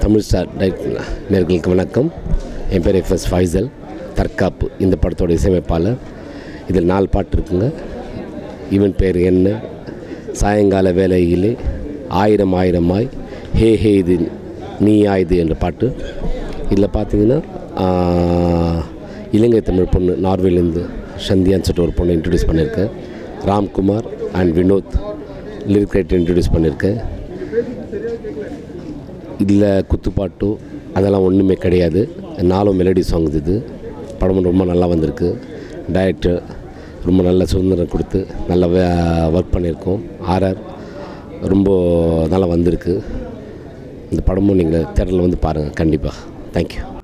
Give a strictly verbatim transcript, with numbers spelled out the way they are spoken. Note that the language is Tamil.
தமிழ் ஸ்டார் நேயர்களுக்கு வணக்கம். என் பேர் எஃப்எஸ் ஃபைசல். தற்காப்பு இந்த படத்தோட இசையமைப்பாளர். இதில் நாலு பாட்டு இருக்குங்க. இவன் பேர் என்ன, சாயங்கால வேலையிலே, ஆயிரம் ஆயிரமாய், ஹே ஹே இது நீயா இது என்ற பாட்டு. இதில் பார்த்தீங்கன்னா இலங்கை தமிழ் பொண்ணு நார்வேலேருந்து சந்தியான்னு சொல்லிட்டு ஒரு பொண்ணை இன்ட்ரடியூஸ் பண்ணியிருக்கேன். Ramkumar and Vinod lyric writer introduce பண்ணியிருக்கேன். இதில் குத்துப்பாட்டோ அதெல்லாம் ஒன்றுமே கிடையாது. நாலும் மெலடி சாங்ஸ். இது படமும் ரொம்ப நல்லா வந்திருக்கு. டைரக்டர் ரொம்ப நல்ல சுதந்திரம் கொடுத்து நல்லா ஒர்க் பண்ணியிருக்கோம். ஆர்ஆர் ரொம்ப நல்லா வந்திருக்கு. இந்த படமும் நீங்கள் தேட்டரில் வந்து பாருங்கள் கண்டிப்பாக. தேங்க்யூ.